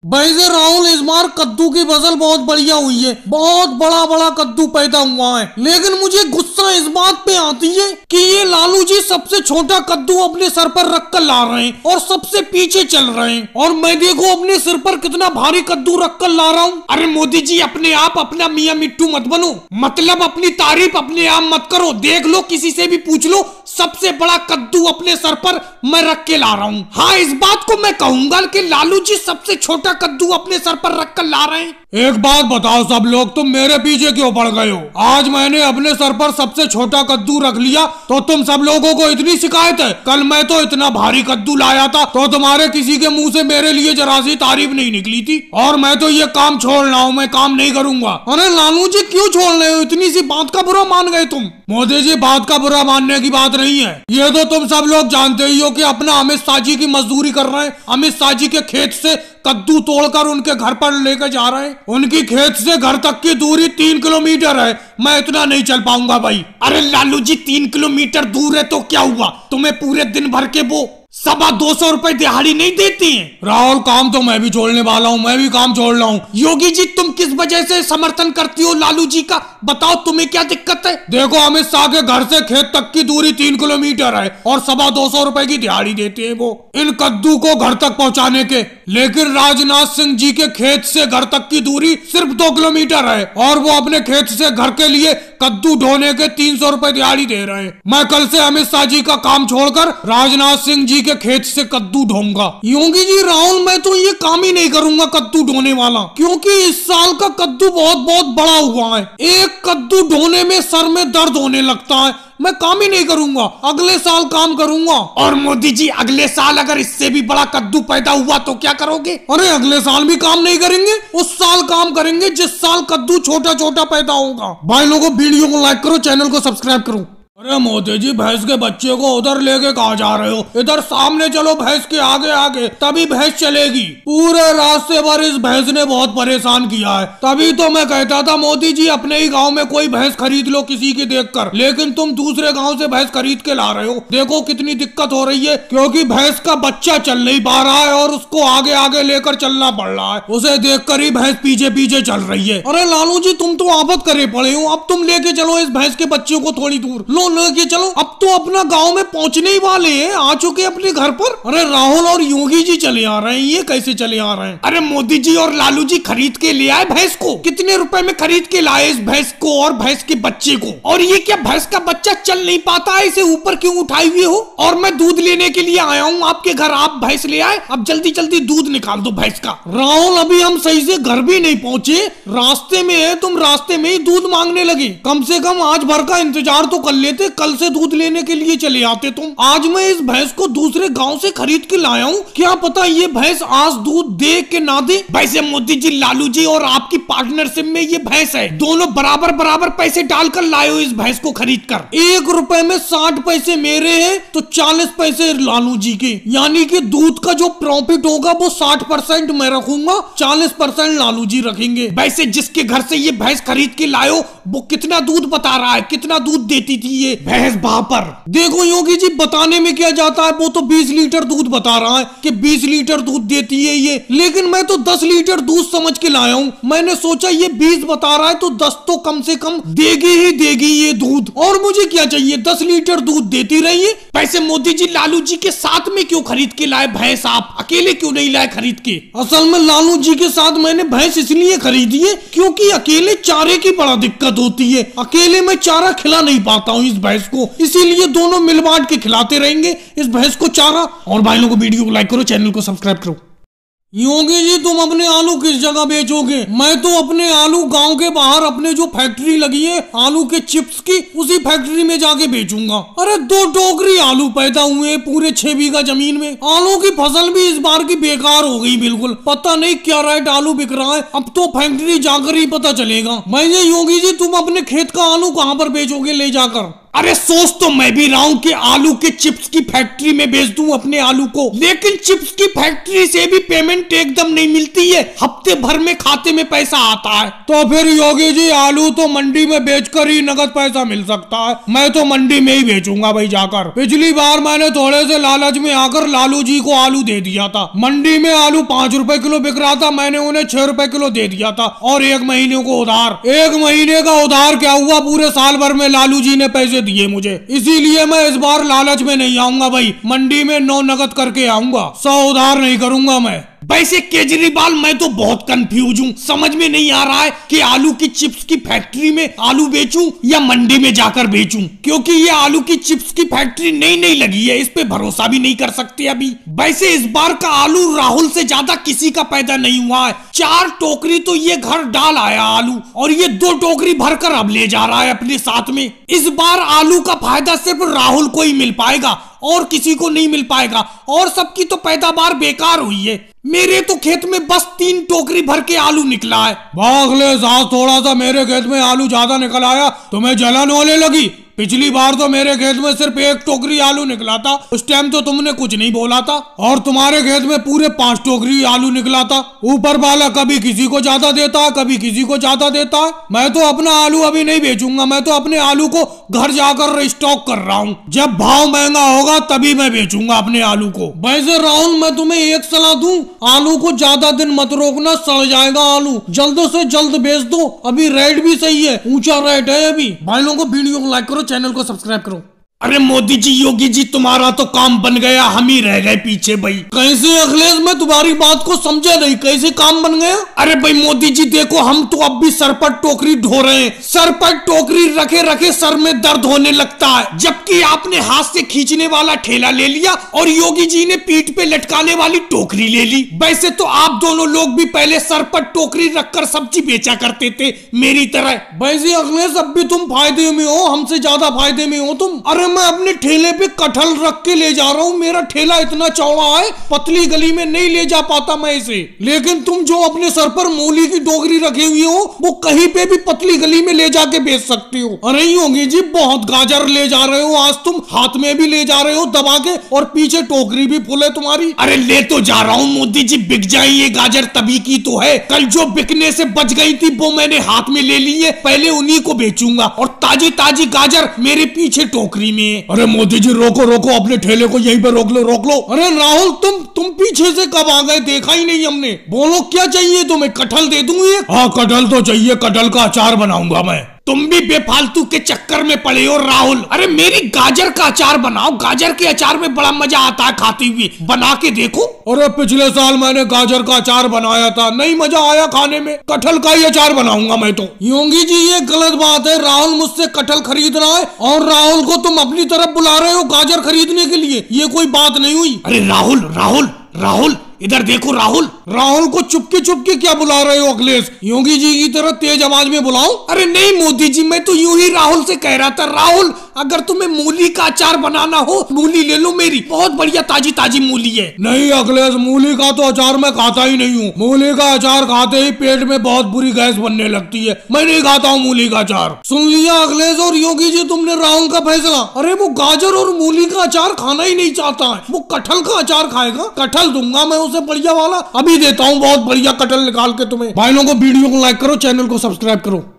वैसे राहुल इस बार कद्दू की फसल बहुत बढ़िया हुई है, बहुत बड़ा बड़ा कद्दू पैदा हुआ है। लेकिन मुझे गुस्सा इस बात पे आती है कि ये लालू जी सबसे छोटा कद्दू अपने सर पर रख कर ला रहे हैं और सबसे पीछे चल रहे हैं, और मैं देखो अपने सिर पर कितना भारी कद्दू रख कर ला रहा हूँ। अरे मोदी जी अपने आप अपना मियाँ मिट्टू मत बनो, मतलब अपनी तारीफ अपने आप मत करो। देख लो, किसी से भी पूछ लो, सबसे बड़ा कद्दू अपने सर पर मैं रख के ला रहा हूँ। हाँ, इस बात को मैं कहूंगा कि लालू जी सबसे छोटा कद्दू अपने सर पर रख कर ला रहे हैं। एक बात बताओ सब लोग, तुम मेरे पीछे क्यों पड़ गए हो? आज मैंने अपने सर पर सबसे छोटा कद्दू रख लिया तो तुम सब लोगों को इतनी शिकायत है? कल मैं तो इतना भारी कद्दू लाया था तो तुम्हारे किसी के मुंह से मेरे लिए जरा सी तारीफ नहीं निकली थी, और मैं तो ये काम छोड़ रहा हूँ, मैं काम नहीं करूंगा। अरे लालू जी क्यों छोड़ रहे हो? इतनी सी बात का बुरा मान गए तुम? मोदी जी बात का बुरा मानने की बात नहीं है, ये तो तुम सब लोग जानते ही हो कि अपना अमित शाह जी की मजदूरी कर रहे हैं। अमित शाह जी के खेत से कद्दू तोड़कर उनके घर पर लेकर जा रहे हैं। उनकी खेत से घर तक की दूरी 3 किलोमीटर है, मैं इतना नहीं चल पाऊंगा भाई। अरे लालू जी 3 किलोमीटर दूर है तो क्या हुआ? तुम्हें पूरे दिन भर के वो 225 रुपए दिहाड़ी नहीं देती हैं? राहुल काम तो मैं भी छोड़ने वाला हूँ, मैं भी काम छोड़ रहा हूँ। योगी जी तुम किस वजह से समर्थन करती हो लालू जी का? बताओ तुम्हें क्या दिक्कत है? देखो अमित शाह के घर से खेत तक की दूरी 3 किलोमीटर है और 225 रुपए की दिहाड़ी देते हैं वो इन कद्दू को घर तक पहुँचाने के। लेकिन राजनाथ सिंह जी के खेत से घर तक की दूरी सिर्फ 2 किलोमीटर है और वो अपने खेत से घर के लिए कद्दू ढोने के 300 रुपए दिहाड़ी दे रहे हैं। मैं कल से अमित शाह जी का काम छोड़कर राजनाथ सिंह जी के खेत से कद्दू ढोऊंगा। योगी जी राहुल मैं तो ये काम ही नहीं करूंगा कद्दू ढोने वाला, क्योंकि इस साल का कद्दू बहुत बहुत बड़ा हुआ है। एक कद्दू ढोने में सर में दर्द होने लगता है, मैं काम ही नहीं करूंगा, अगले साल काम करूंगा। और मोदी जी अगले साल अगर इससे भी बड़ा कद्दू पैदा हुआ तो क्या करोगे? अरे अगले साल भी काम नहीं करेंगे, उस साल काम करेंगे जिस साल कद्दू छोटा छोटा पैदा होगा। भाई लोगों वीडियो को लाइक करो, चैनल को सब्सक्राइब करो। अरे मोदी जी भैंस के बच्चे को उधर लेके कहाँ जा रहे हो? इधर सामने चलो, भैंस के आगे आगे, तभी भैंस चलेगी। पूरे रास्ते भर इस भैंस ने बहुत परेशान किया है, तभी तो मैं कहता था मोदी जी अपने ही गांव में कोई भैंस खरीद लो किसी की देखकर, लेकिन तुम दूसरे गांव से भैंस खरीद के ला रहे हो। देखो कितनी दिक्कत हो रही है, क्योंकि भैंस का बच्चा चल नहीं पा रहा है और उसको आगे आगे लेकर चलना पड़ रहा है, उसे देखकर ही भैंस पीछे पीछे चल रही है। अरे लालू जी तुम तो आफत करे पड़े हो, अब तुम लेके चलो इस भैंस के बच्चे को थोड़ी दूर, लेके चलो। अब तो अपना गांव में पहुंचने ही वाले हैं, आ चुके अपने घर पर। अरे राहुल और योगी जी चले आ रहे हैं, ये कैसे चले आ रहे हैं? अरे मोदी जी और लालू जी खरीद के ले आए भैंस को। कितने रुपए में खरीद के लाए इस भैंस को और भैंस के बच्चे को? और ये क्या भैंस का बच्चा चल नहीं पाता है, इसे ऊपर क्यों उठाए हुए हो? और मैं दूध लेने के लिए आया हूँ आपके घर, आप भैंस ले आए, अब जल्दी जल्दी दूध निकाल दो भैंस का। राहुल अभी हम सही से घर भी नहीं पहुंचे, रास्ते में है, तुम रास्ते में ही दूध मांगने लगे। कम से कम आज भर का इंतजार तो कर लेते, कल से दूध लेने के लिए चले आते तुम। आज मैं इस भैंस को दूसरे गांव से खरीद के लाया हूँ, क्या पता ये भैंस आज दूध दे के ना दे। वैसे मोदी जी लालू जी और आपकी पार्टनरशिप में ये भैंस है, दोनों बराबर बराबर पैसे डालकर लाए हो इस भैंस को खरीद कर। 1 रुपए में 60 पैसे मेरे हैं तो 40 पैसे लालू जी के, यानी कि दूध का जो प्रॉफिट होगा वो 60% मैं रखूंगा, 40% लालू जी रखेंगे। वैसे जिसके घर से ये भैंस खरीद के लाए हो वो कितना दूध बता रहा है, कितना दूध देती थी ये भैंस वहां पर? देखो योगी जी बताने में क्या जाता है, वो तो 20 लीटर दूध बता रहा है कि 20 लीटर दूध देती है ये, लेकिन मैं तो 10 लीटर दूध समझ के लाया हूँ। मैंने सोचा ये 20 बता रहा है तो 10 तो कम से कम देगी ही देगी ये दूध, और मुझे क्या चाहिए, 10 लीटर दूध देती रहिए। वैसे मोदी जी लालू जी के साथ में क्यों खरीद के लाए भैंस, आप अकेले क्यों नहीं लाए खरीद के? असल में लालू जी के साथ मैंने भैंस इसलिए खरीदी है क्योंकि अकेले चारे की बड़ा दिक्कत होती है, अकेले मैं चारा खिला नहीं पाता हूँ इस भैंस को, इसीलिए दोनों मिल बांट के खिलाते रहेंगे इस भैंस को चारा। और भाई लोगों को वीडियो को लाइक करो, चैनल को सब्सक्राइब करो। योगी जी तुम अपने आलू किस जगह बेचोगे? मैं तो अपने आलू गांव के बाहर अपने जो फैक्ट्री लगी है आलू के चिप्स की, उसी फैक्ट्री में जाके बेचूंगा। अरे 2 टोकरी आलू पैदा हुए पूरे 6 बीघा जमीन में। आलू की फसल भी इस बार की बेकार हो गई बिल्कुल, पता नहीं क्या रेट आलू बिक रहा है, अब तो फैक्ट्री जाकर ही पता चलेगा। भाई योगी जी तुम अपने खेत का आलू कहाँ पर बेचोगे ले जाकर? अरे सोच तो मैं भी रहा हूँ कि आलू के चिप्स की फैक्ट्री में बेच दूं अपने आलू को, लेकिन चिप्स की फैक्ट्री से भी पेमेंट एकदम नहीं मिलती है, हफ्ते भर में खाते में पैसा आता है। तो फिर योगी जी आलू तो मंडी में बेचकर ही नगद पैसा मिल सकता है। मैं तो मंडी में ही बेचूंगा भाई जाकर। पिछली बार मैंने थोड़े से लालच में आकर लालू जी को आलू दे दिया था। मंडी में आलू 5 रुपए किलो बिक रहा था, मैंने उन्हें 6 रुपए किलो दे दिया था और 1 महीने को उधार। 1 महीने का उधार क्या हुआ, पूरे साल भर में लालू जी ने पैसे दिए मुझे। इसीलिए मैं इस बार लालच में नहीं आऊंगा भाई, मंडी में 9 नगद करके आऊंगा, 100 उधार नहीं करूंगा मैं। वैसे केजरीवाल मैं तो बहुत कंफ्यूज हूँ, समझ में नहीं आ रहा है कि आलू की चिप्स की फैक्ट्री में आलू बेचूं या मंडी में जाकर बेचूं, क्योंकि ये आलू की चिप्स की फैक्ट्री नई लगी है, इस पे भरोसा भी नहीं कर सकते अभी। वैसे इस बार का आलू राहुल से ज्यादा किसी का पैदा नहीं हुआ है। 4 टोकरी तो ये घर डाल आया आलू, और ये 2 टोकरी भरकर अब ले जा रहा है अपने साथ में। इस बार आलू का फायदा सिर्फ राहुल को ही मिल पाएगा और किसी को नहीं मिल पाएगा, और सबकी तो पैदावार बेकार हुई है। मेरे तो खेत में बस 3 टोकरी भर के आलू निकला है। भागले साथ, थोड़ा सा मेरे खेत में आलू ज्यादा निकल आया तुम्हें जलन होने लगी। पिछली बार तो मेरे खेत में सिर्फ 1 टोकरी आलू निकला था, उस टाइम तो तुमने कुछ नहीं बोला था, और तुम्हारे खेत में पूरे 5 टोकरी आलू निकला था। ऊपर वाला कभी किसी को ज्यादा देता है, कभी किसी को ज्यादा देता है। मैं तो अपना आलू अभी नहीं बेचूंगा, मैं तो अपने आलू को घर जाकर रिस्टॉक कर रहा हूँ। जब भाव महंगा होगा तभी मैं बेचूंगा अपने आलू को। वैसे राहुल मैं तुम्हें एक सलाह दूं, आलू को ज्यादा दिन मत रोकना, सड़ जाएगा आलू। जल्द से जल्द बेच दो, अभी रेट भी सही है, ऊंचा रेट है अभी। भाई लोगों को वीडियो को लाइक करो, चैनल को सब्सक्राइब करो। अरे मोदी जी, योगी जी, तुम्हारा तो काम बन गया, हम ही रह गए पीछे भाई। कैसे अखिलेश, मैं तुम्हारी बात को समझा नहीं, कैसे काम बन गया? अरे भाई मोदी जी देखो, हम तो अब भी सर पर टोकरी ढो रहे हैं। सर पर टोकरी रखे रखे सर में दर्द होने लगता है, जबकि आपने हाथ से खींचने वाला ठेला ले लिया और योगी जी ने पीठ पे लटकाने वाली टोकरी ले ली। वैसे तो आप दोनों लोग भी पहले सर पर टोकरी रखकर सब्जी बेचा करते थे मेरी तरह। वैसे अखिलेश अब भी तुम फायदे में हो, हमसे ज्यादा फायदे में हो तुम। अरे मैं अपने ठेले पे कटहल रख के ले जा रहा हूँ, मेरा ठेला इतना चौड़ा है, पतली गली में नहीं ले जा पाता मैं इसे। लेकिन तुम जो अपने सर पर मूली की टोकरी रखी हुई हो, वो कहीं पे भी पतली गली में ले जाके बेच सकती हो। अरे योगी जी, बहुत गाजर ले जा रहे हो आज तुम, हाथ में भी ले जा रहे हो दबा के, और पीछे टोकरी भी फुल है तुम्हारी। अरे ले तो जा रहा हूँ मोदी जी, बिक जाए ये गाजर तभी की तो है। कल जो बिकने से बच गई थी वो मैंने हाथ में ले ली है, पहले उन्हीं को बेचूंगा, और ताजी ताजी गाजर मेरे पीछे टोकरी में। अरे मोदी जी रोको रोको, अपने ठेले को यहीं पे रोक लो रोक लो। अरे राहुल तुम पीछे से कब आ गए, देखा ही नहीं हमने। बोलो क्या चाहिए तुम्हें, कटहल दे दूं ये? हाँ कटहल तो चाहिए, कटहल का अचार बनाऊंगा मैं। तुम भी बेफालतू के चक्कर में पड़े हो राहुल। अरे मेरी गाजर का अचार बनाओ, गाजर के अचार में बड़ा मजा आता है खाती हुई, बना के देखो। अरे पिछले साल मैंने गाजर का अचार बनाया था, नहीं मजा आया खाने में, कटहल का ही अचार बनाऊंगा मैं तो। योगी जी ये गलत बात है, राहुल मुझसे कटहल खरीद रहा है और राहुल को तुम अपनी तरफ बुला रहे हो गाजर खरीदने के लिए, ये कोई बात नहीं हुई। अरे राहुल राहुल राहुल इधर देखो राहुल। राहुल को चुपके चुपके क्या बुला रहे हो अखिलेश, योगी जी की तरह तेज आवाज में बुलाओ? अरे नहीं मोदी जी, मैं तो यूं ही राहुल से कह रहा था। राहुल अगर तुम्हें मूली का अचार बनाना हो, मूली ले लो मेरी, बहुत बढ़िया ताजी ताजी मूली है। नहीं अखिलेश, मूली का तो अचार मैं खाता ही नहीं हूँ, मूली का अचार खाते ही पेट में बहुत बुरी गैस बनने लगती है, मैं नहीं खाता हूँ मूली का अचार। सुन लिया अखिलेश और योगी जी तुमने राहुल का फैसला। अरे वो गाजर और मूली का अचार खाना ही नहीं चाहता है, वो कटहल का अचार खाएगा। कटहल दूंगा मैं उसे बढ़िया वाला, अभी देता हूँ बहुत बढ़िया कटहल निकाल के तुम्हें। भाई लोगों को वीडियो को लाइक करो, चैनल को सब्सक्राइब करो।